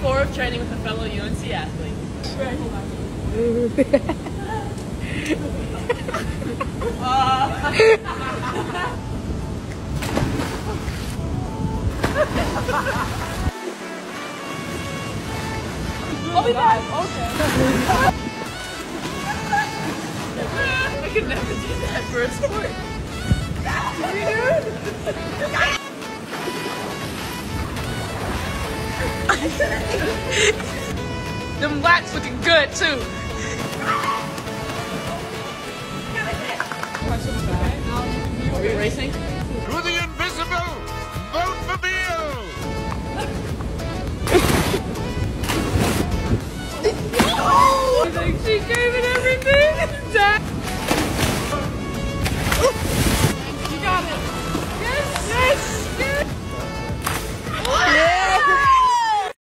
4 of training with a fellow UNC athlete. Right, hold on. I'll be back. Okay. I could never do that for a sport. Them blacks looking good too. Are we racing? To the invisible! Vote for Bill! I think she gave it